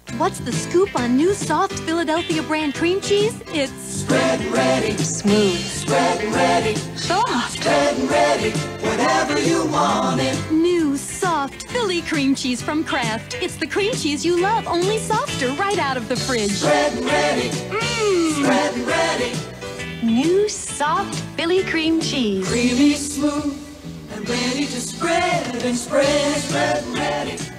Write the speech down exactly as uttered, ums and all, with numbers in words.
What's the scoop on new soft Philadelphia brand cream cheese? It's spread ready, smooth, spread ready, soft, spread ready, whatever you want it. New soft Philly cream cheese from Kraft. It's the cream cheese you love, only softer, right out of the fridge. Spread ready, Mmm. spread ready. New soft Philly cream cheese. Creamy smooth and ready to spread and spread, spread ready.